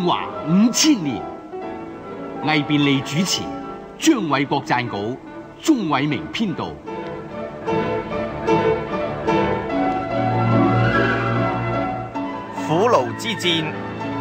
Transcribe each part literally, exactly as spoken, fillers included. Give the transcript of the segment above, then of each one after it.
中華五千年，魏便利主持，張偉國撰稿，鍾偉明編導。 虎牢之戰。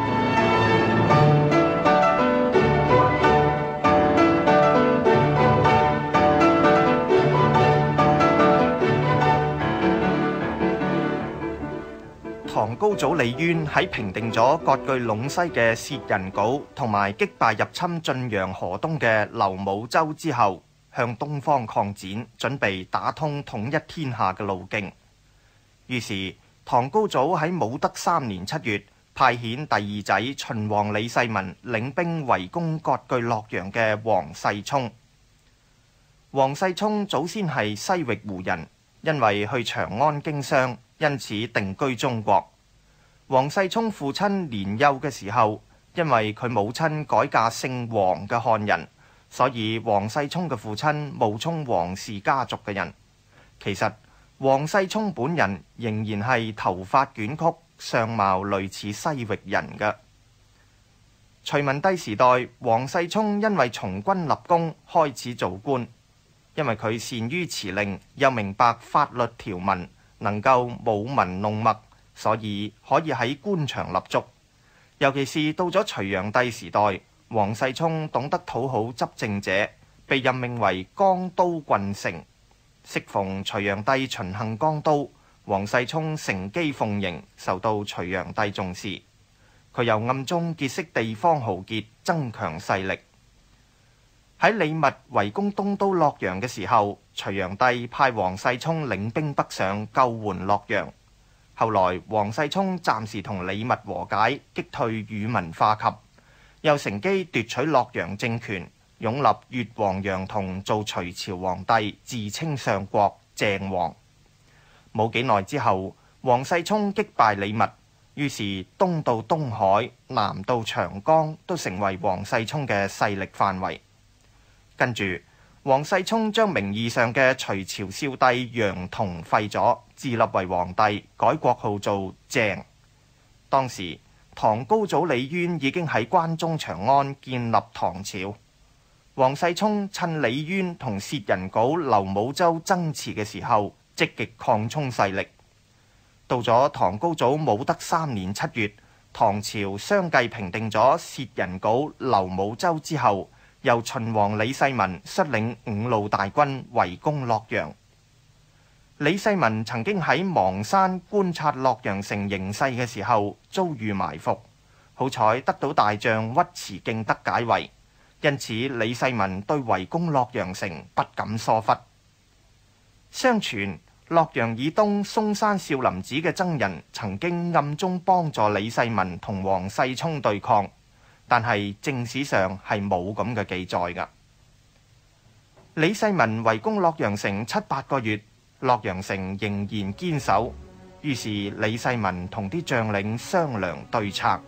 唐高祖李淵喺平定咗割據隴西嘅薛仁杲同埋擊敗入侵晉陽河東嘅劉武周之後，向東方擴展，準備打通統一天下嘅路徑。於是唐高祖喺武德三年七月，派遣第二仔秦王李世民領兵圍攻割據洛陽嘅王世充。王世充祖先係西域胡人，因為去長安經商，因此定居中國。王世充父親年幼嘅時候，因為佢母親改嫁姓王嘅漢人，所以王世充嘅父親冒充王氏家族嘅人。其實王世充本人仍然係頭髮捲曲，相貌類似西域人嘅。隋文帝時代，王世充因為從軍立功，開始做官。因為佢善於辭令，又明白法律條文，能夠舞文弄墨，所以可以喺官場立足。尤其是到咗隋煬帝時代，王世充懂得討好執政者，被任命為江都郡丞。適逢隋煬帝巡幸江都，王世充乘機奉迎，受到隋煬帝重視。佢又暗中結識地方豪傑，增強勢力。喺李密圍攻東都洛陽嘅時候，隋煬帝派王世充領兵北上救援洛陽。後來王世充暫時同李密和解，擊退宇文化及，又乘機奪取洛陽政權，擁立越王楊同做隋朝皇帝，自稱上國鄭王。冇幾耐之後，王世充擊敗李密，於是東到東海，南到長江，都成為王世充嘅勢力範圍。跟住，王世充將名義上嘅隋朝少帝楊同廢咗，自立為皇帝，改國號做鄭。當時唐高祖李淵已經喺關中長安建立唐朝。王世充趁李淵同薛仁杲、劉武周爭持嘅時候，積極擴充勢力。到咗唐高祖武德三年七月，唐朝相繼平定咗薛仁杲、劉武周之後，由秦王李世民率領五路大軍圍攻洛陽。李世民曾經喺邙山觀察洛陽城形勢嘅時候，遭遇埋伏，好彩得到大將尉遲敬德解圍，因此李世民對圍攻洛陽城不敢疏忽。相傳洛陽以東嵩山少林寺嘅僧人曾經暗中幫助李世民同王世充對抗，但係正史上係冇咁嘅記載㗎。李世民圍攻洛陽城七八個月，洛陽城仍然堅守，於是李世民同啲將領商量對策。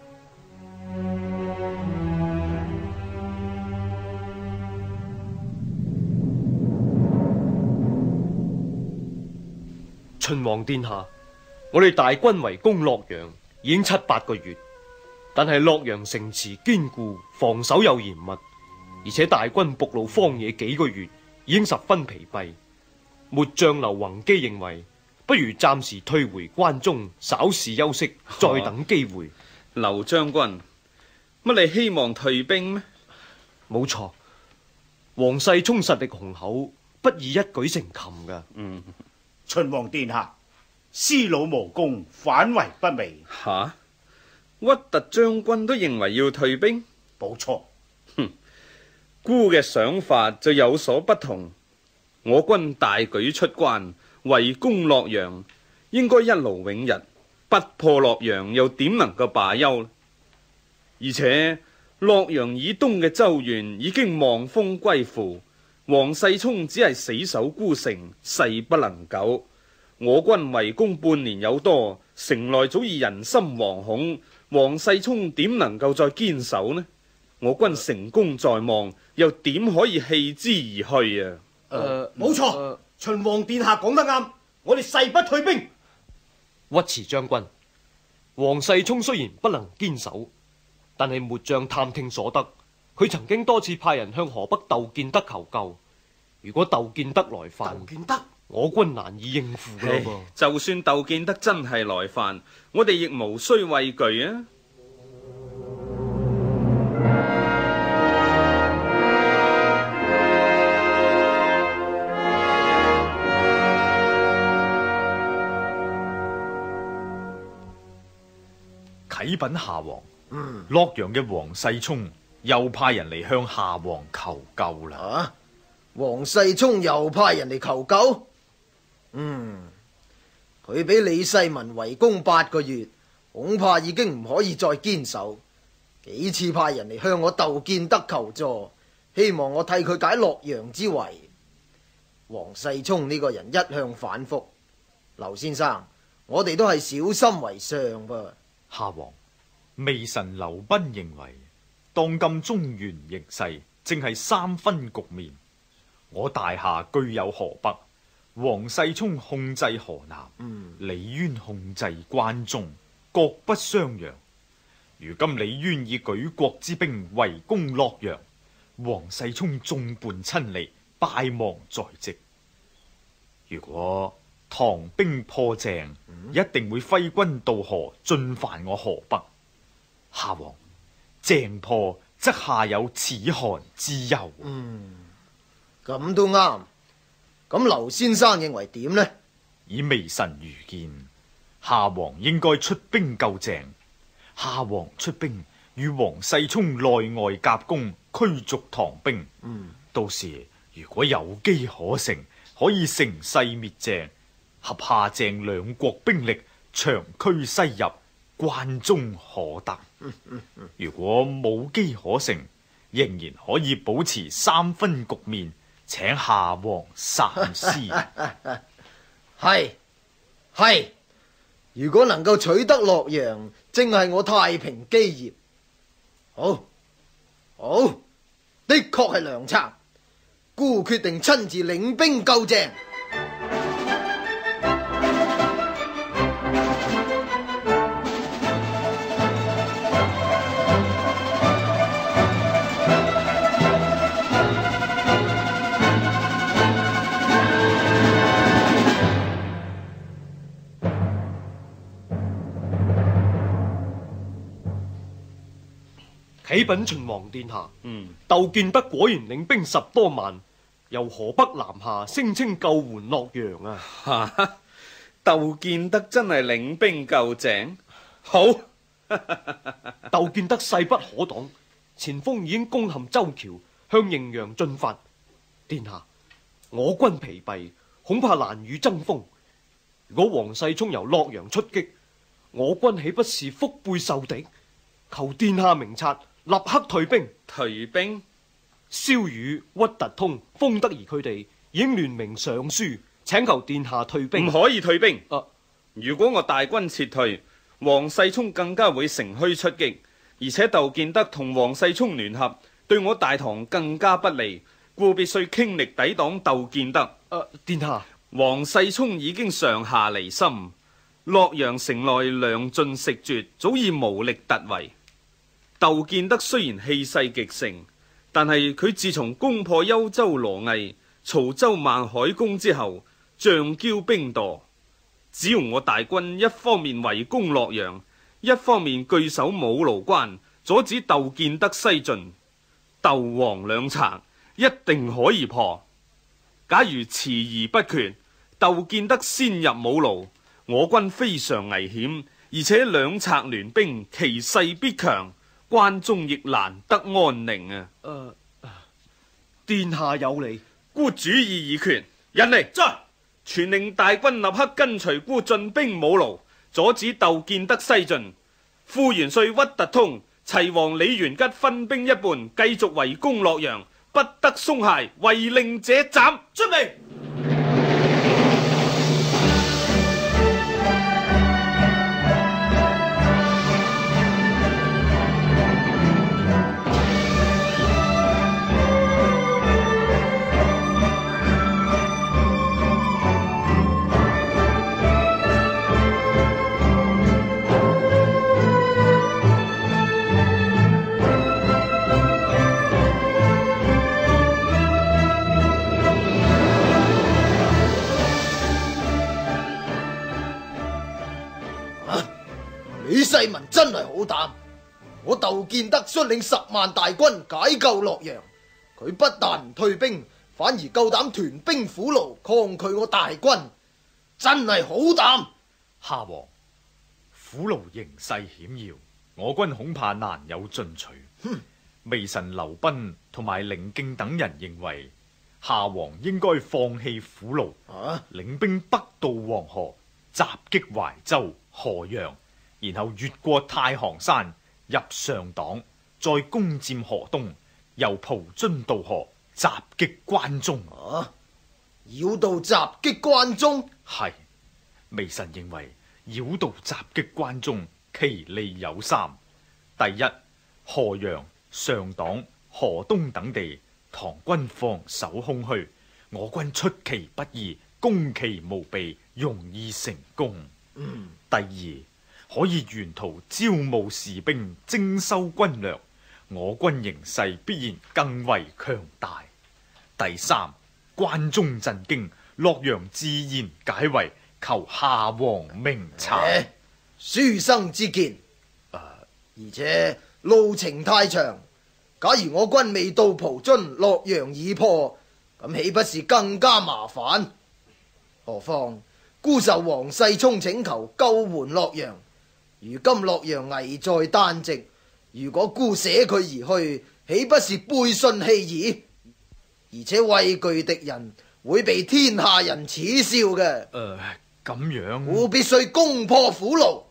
秦王殿下，我哋大軍圍攻洛陽已經七八個月，但係洛陽城池堅固，防守又嚴密，而且大軍暴露荒野幾個月，已經十分疲憊。末將劉弘基認為，不如暫時退回關中，稍事休息，再等機會。 劉將軍，乜你希望退兵咩？ 冇錯，王世充實力雄厚，不易一舉成擒噶。 嗯， 秦王殿下，思魯無功，反為不美。 吓，屈突將軍都認為要退兵？ 冇錯。 哼，孤嘅想法就有所不同。我軍大舉出關，圍攻洛陽，應該一勞永逸。不破洛陽，又點能夠罷休呢？而且洛陽以東嘅州縣已經望風歸附，王世充只係死守孤城，勢不能久。我軍圍攻半年有多，城內早已人心惶恐，王世充點能夠再堅守呢？我軍成功在望，又點可以棄之而去啊？ 誒，冇錯，秦王殿下講得啱，我哋誓不退兵。 尉遲將軍，王世充雖然不能堅守， 但係末將探聽所得，佢曾經多次派人向河北竇建德求救。如果竇建德來犯， 竇建德， 我軍難以應付噶噃。 就算竇建德真係來犯，我哋亦無需畏懼啊！ 啟稟夏王，嗯，洛陽嘅王世充又派人嚟向夏王求救啦。 啊，王世充又派人嚟求救？嗯，佢俾李世民圍攻八個月，恐怕已經唔可以再堅守。幾次派人嚟向我竇建德求助，希望我替佢解洛陽之圍。王世充呢個人一向反覆，劉先生，我哋都係小心為上噃。 夏王，微臣劉斌認為，當今中原形勢正係三分局面。我大夏居有河北，王世充控制河南，嗯、李淵控制關中，各不相讓。如今李淵以舉國之兵圍攻洛陽，王世充眾叛親離，敗亡在即。如果唐兵破鄭，嗯、一定會揮軍渡河，進犯我河北。夏王，鄭破則夏有此寒之憂。 嗯，咁都啱。咁劉先生認為點呢？ 以微臣愚見，夏王應該出兵救鄭。夏王出兵與王世充內外夾攻，驅逐唐兵。嗯，到時如果有機可乘，可以乘勢滅鄭。合夏鄭兩國兵力，長驅西入，關中可得。如果冇機可乘，仍然可以保持三分局面，請夏王三思。 係係，如果能夠取得洛陽，正係我太平基業。好，好，的確係良策。孤決定親自領兵救鄭。 啟稟秦王殿下， 嗯， 竇建德果然領兵十多萬，由河北南下，聲稱救援洛陽啊！ 哈，竇建德真係領兵救鄭，好！ 竇建德勢不可擋，前鋒已經攻陷周橋，向滎陽進發。殿下，我軍疲憊，恐怕難與爭鋒。如果王世充由洛陽出擊，我軍豈不是腹背受敵？求殿下明察，立刻退兵。 退兵？ 蕭宇、屈突通、封德兒佢哋已經聯名上書，請求殿下退兵。 唔可以退兵。 啊， 如果我大軍撤退，王世充更加會乘虛出擊，而且竇建德同王世充聯合，對我大唐更加不利，故必須傾力抵擋竇建德。 啊，殿下， 王世充已經上下離心，洛陽城內糧盡食絕，早已無力突圍。竇建德雖然氣勢極盛，但係佢自從攻破幽州羅毅、曹州孟海宮之後，將驕兵惰。只要我大軍一方面圍攻洛陽，一方面據守武廬關，阻止竇建德西進，竇王兩策一定可以破。假如遲而不決，竇建德先入武廬，我軍非常危險，而且兩賊聯兵，其勢必強。關中亦難得安寧啊！ 誒、呃，殿下有理， 孤主意已決，人嚟，在傳令大軍立刻跟隨孤進兵武廬，阻止竇建德西進。副元帥屈突通、齊王李元吉分兵一半，繼續圍攻洛陽，不得鬆懈，違令者斬。遵命。 世民真係好膽。我竇建德率領十萬大軍解救洛陽，佢不但唔退兵，反而夠膽屯兵虎牢抗拒我大軍，真係好膽。 夏王，虎牢形勢險要，我軍恐怕難有進取。 哼！ 微臣劉斌同埋凌敬等人認為，夏王應該放棄虎牢， 啊！ 領兵北渡黃河，襲擊懷州、河陽，然後越過太行山入上黨，再攻佔河東，由蒲津渡河襲擊關中。 啊！繞道襲擊關中？ 係，微臣認為繞道襲擊關中其利有三：第一，河陽、上黨、河東等地，唐軍防守空虛，我軍出其不意，攻其無備，容易成功。 嗯。 第二，可以沿途招募士兵，徵收軍糧，我軍形勢必然更為強大。第三，關中震驚，洛陽自然解圍，求夏王明察。 欸、書生之見。 呃、 而且路程太長，假如我軍未到蒲津，洛陽已破，咁豈不是更加麻煩？何況孤受王世充請求救援洛陽，如今洛陽危在旦夕，如果孤捨佢而去，豈不是背信棄義？而且畏懼敵人，會被天下人恥笑嘅。誒、 呃，咁樣， 故必須攻破虎牢。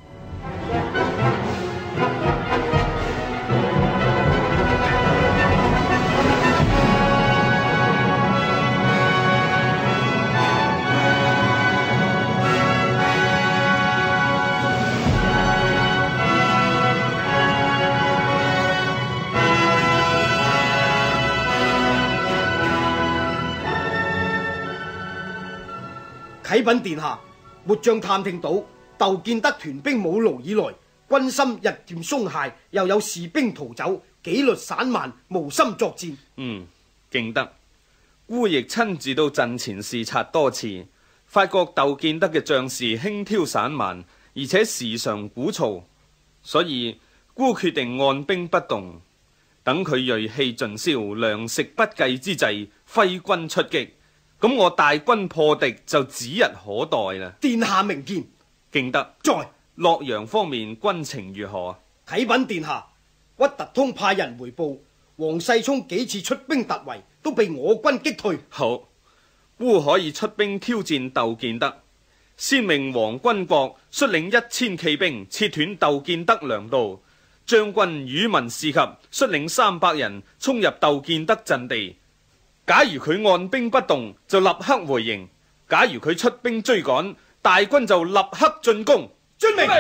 啟稟殿下，末將探聽到竇建德屯兵武牢以來，軍心日漸鬆懈，又有士兵逃走，紀律散漫，無心作戰。 嗯，敬德，孤亦親自到陣前視察多次，發覺竇建德嘅將士輕佻散漫，而且時常鼓噪，所以孤決定按兵不動，等佢銳氣盡消、糧食不繼之際，揮軍出擊。咁我大軍破敵就指日可待啦。 殿下明見。 敬德， 在洛陽方面軍情如何？ 啟稟殿下，屈突通派人回報，王世充幾次出兵突圍，都被我軍擊退。 好，孤可以出兵挑戰竇建德，先命王軍國率領一千騎兵切斷竇建德糧道，將軍宇文士及率領三百人衝入竇建德陣地。假如佢按兵不動，就立刻回營；假如佢出兵追趕，大軍就立刻進攻。遵命。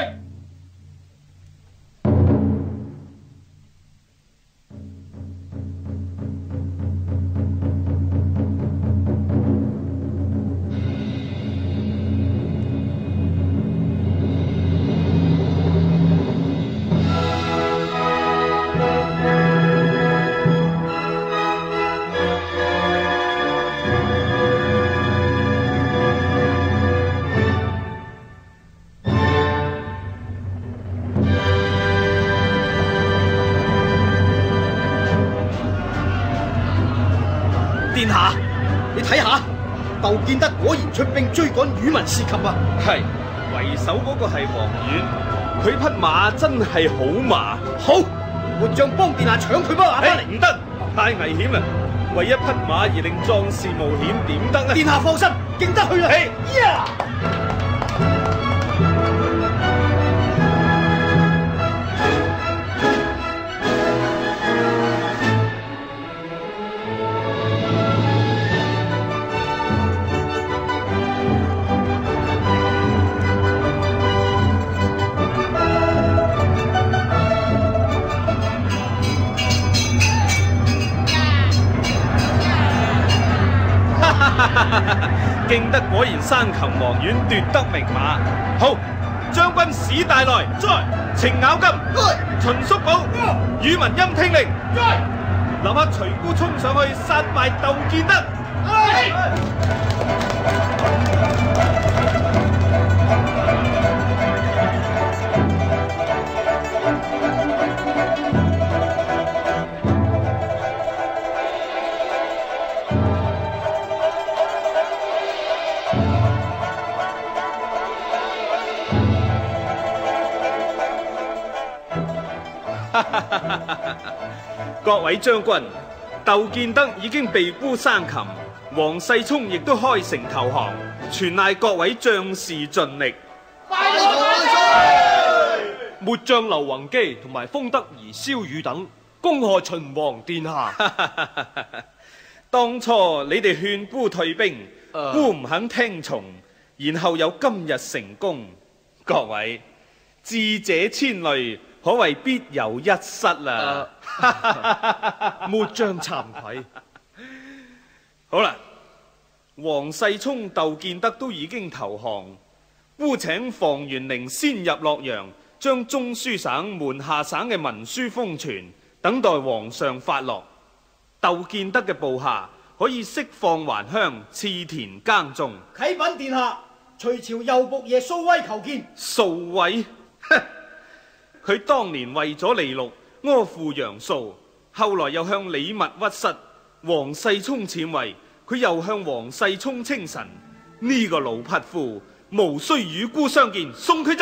殿下，你睇下，竇建德果然出兵追趕宇文士及啊！ 係，為首嗰個係王遠，佢匹馬真係好馬。 好，末將幫殿下搶佢匹馬翻嚟。 唔得，太危險啦！為一匹馬而令壯士冒險，點得呢？ 殿下放心，敬德去啦。 嘿呀！敬德果然生擒王遠，奪得名馬。好，將軍史大來，在程咬金，秦叔寶，宇文欽聽令，立刻隨孤衝上去殺敗竇建德。 各位將軍，竇建德已經被俘生擒，黃世聰亦都開城投降，全賴各位將士盡力。 末將劉弘基同埋封德兒蕭宇等恭賀秦王殿下。 當初你哋勸孤退兵， 呃孤唔肯聽從，然後有今日成功。各位智者千慮，可謂必有一失啦。 末將慚愧。 好啦，黃世聰、竇建德都已經投降，孤請房元齡先入洛陽，將中書省門下省嘅文書封存，等待皇上發落。竇建德嘅部下可以釋放還鄉，賜田耕種。 啟稟殿下，隋朝右僕射蘇威求見。 蘇威，佢當年為咗利祿阿附楊素，後來又向李密屈膝，黃世聰僭位，佢又向黃世聰稱臣。呢、這個老匹夫無需與孤相見，送佢走。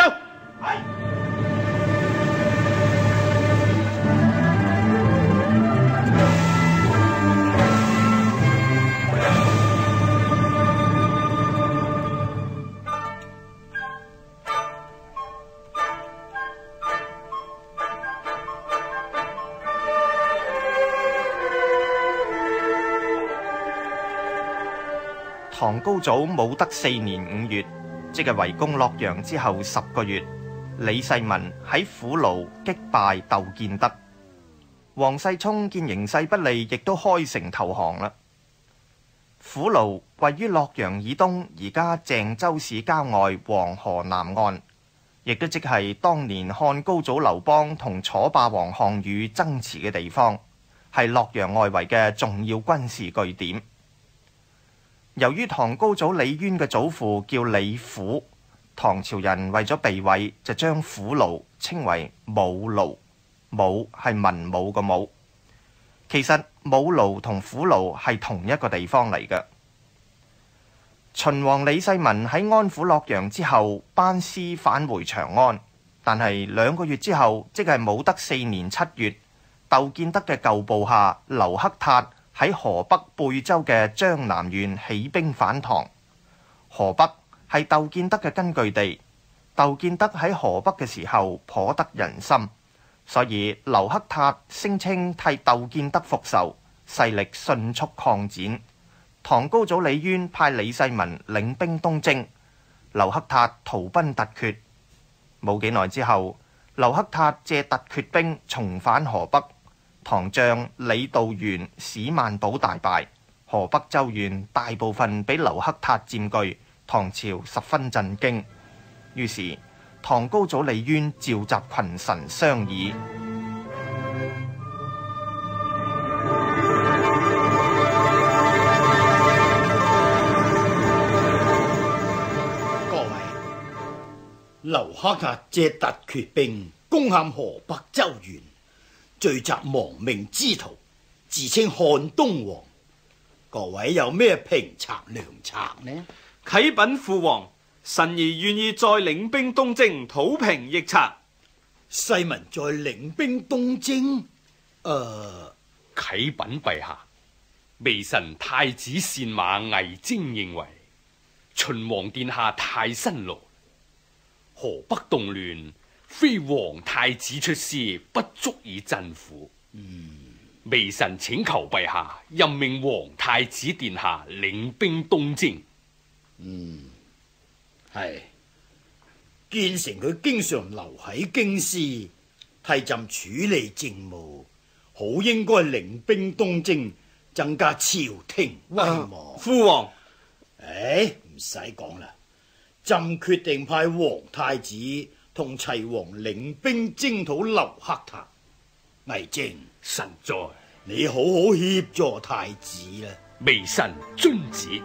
唐高祖武德四年五月，即係圍攻洛陽之後十個月，李世民喺虎牢擊敗竇建德。黃世聰見形勢不利，亦都開城投降啦。虎牢位於洛陽以東，而家鄭州市郊外黃河南岸，亦都即係當年漢高祖劉邦同楚霸王項羽爭持嘅地方，係洛陽外圍嘅重要軍事據點。由於唐高祖李淵嘅祖父叫李虎，唐朝人為咗避諱，就將虎牢稱為武牢。武係文武個武，其實武牢同虎牢係同一個地方嚟嘅。秦王李世民喺安撫洛陽之後，班師返回長安，但係兩個月之後，即係武德四年七月，竇建德嘅舊部下劉克塔喺河北貝州嘅張南縣起兵反唐。河北係竇建德嘅根據地，竇建德喺河北嘅時候頗得人心，所以劉克塔聲稱替竇建德復仇，勢力迅速擴展。唐高祖李淵派李世民領兵東征，劉克塔逃奔突厥。冇幾耐之後，劉克塔借突厥兵重返河北。唐將李道元、史萬寶大敗，河北州縣大部分俾劉克塔佔據，唐朝十分震驚。於是唐高祖李淵召集群臣商議。 各位，劉克塔借突厥兵攻陷河北州縣，聚集亡命之徒，自稱漢東王。各位有咩評策良策呢？ 啟稟父王，臣兒願意再領兵東征，討平逆賊。 世民再領兵東征？誒、呃， 啟稟陛下，微臣太子善馬魏徵認為，秦王殿下太辛勞，河北動亂，非皇太子出師不足以鎮撫。嗯，微臣請求陛下任命皇太子殿下領兵東征。 嗯，係建成佢經常留喺京師，替朕處理政務，好應該領兵東征，增加朝廷威望。 啊、父王， 誒，唔使講啦，朕決定派皇太子同齊王領兵征討劉克塔。魏徵， 臣在， 你好好協助太子啦。 微臣遵旨。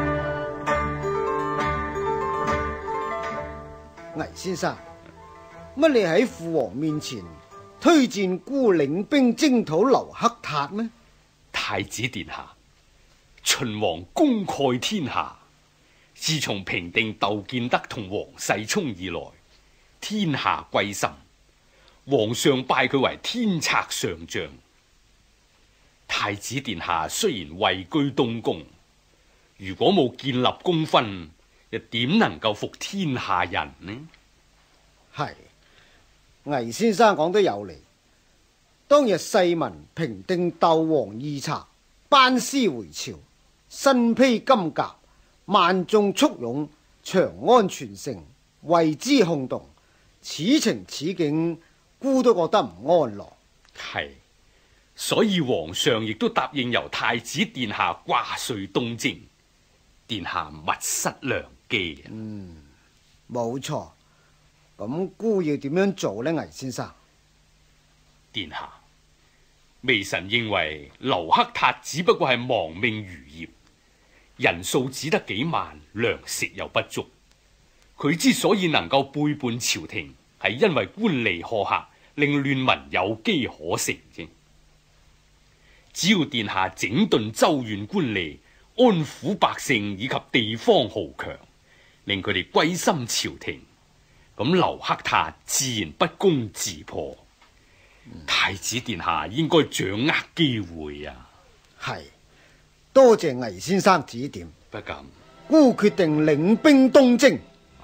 魏先生， 乜你喺父皇面前推薦孤領兵征討劉克塔咩？ 太子殿下，秦王功蓋天下，自從平定竇建德同王世充以來，天下歸心，皇上拜佢為天策上將。太子殿下雖然位居東宮，如果冇建立功勳，又點能夠服天下人呢？ 係，魏先生講得有理。當日世民平定竇王義賊，班師回朝，身披金甲，萬眾簇擁，長安全城，為之轟動。此情此景，孤都覺得唔安樂。 係，所以皇上亦都答應由太子殿下掛帥東征，殿下勿失良機。 嗯，冇錯。咁孤要點樣做呢？魏先生， 殿下，微臣認為劉克塔只不過係亡命餘孽，人數只得幾萬，糧食又不足。佢之所以能夠背叛朝廷，係因為官吏苛刻，令亂民有機可乘啫。只要殿下整頓州縣官吏，安撫百姓以及地方豪強，令佢哋歸心朝廷，咁劉克塔自然不攻自破。嗯、太子殿下應該掌握機會啊！ 係，多謝魏先生指點。 不敢， 孤決定領兵東征。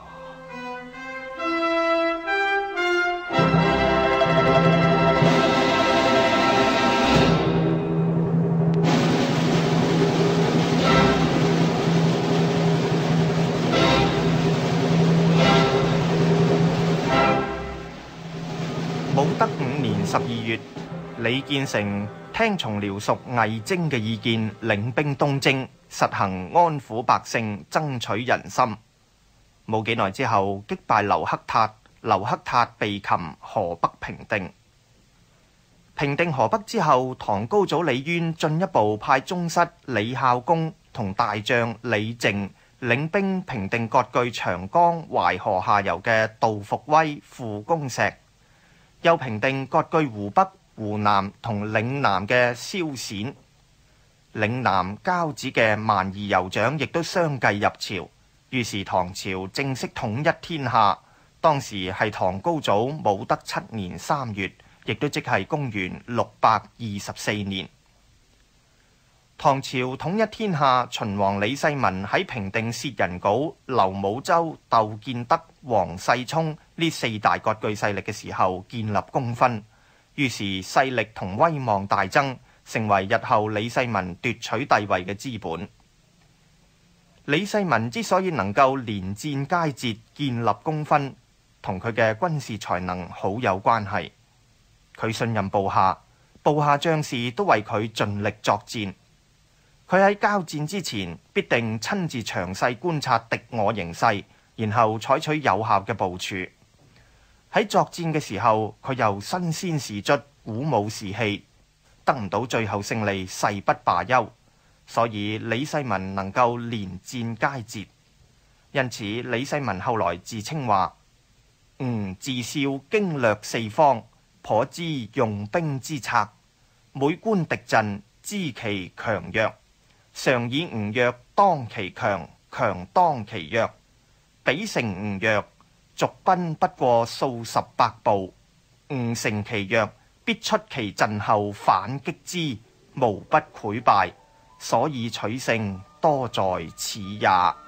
武德五年十二月，李建成聽從遼屬魏徵嘅意見，領兵東征，實行安撫百姓、爭取人心。冇幾耐之後，擊敗劉克塔，劉克塔被擒，河北平定。平定河北之後，唐高祖李淵進一步派宗室李孝恭同大將李靖領兵平定割據長江、淮河下游嘅杜伏威、傅公石。又平定割據湖北、湖南同嶺南嘅蕭陝，嶺南交趾嘅蠻夷酋長亦都相繼入朝，於是唐朝正式統一天下。當時係唐高祖武德七年三月，亦都即係公元六百二十四年。唐朝統一天下，秦王李世民喺平定薛仁稿、劉武周、竇建德、王世充呢四大割據勢力嘅時候建立功勳，於是勢力同威望大增，成為日後李世民奪取帝位嘅資本。李世民之所以能夠連戰皆捷，建立功勳，同佢嘅軍事才能好有關係。佢信任部下，部下將士都為佢盡力作戰。佢喺交戰之前必定親自詳細觀察敵我形勢，然後採取有效嘅部署。喺作戰嘅時候，佢又身先士卒，鼓舞士氣，得唔到最後勝利，誓不罷休。所以李世民能夠連戰皆捷。因此李世民後來自稱話：吾自少經略四方，頗知用兵之策，每觀敵陣，知其強弱。常以吾弱當其強，強當其弱。比勝吾弱，逐奔不過數十百步。吾乘其弱，必出其陣後反擊之，無不潰敗。所以取勝，多在此也。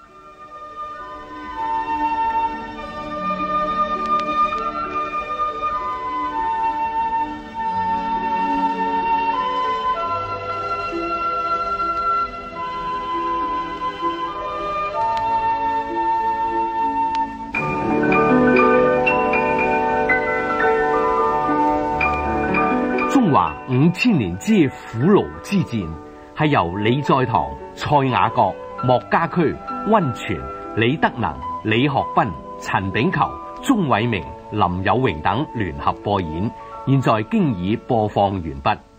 五千年之虎牢之戰，係由李在堂、蔡雅閣、莫家駒、溫泉、李德能、李學斌、陳炳球、鍾偉明、林有榮等聯合播演，現在經已播放完畢。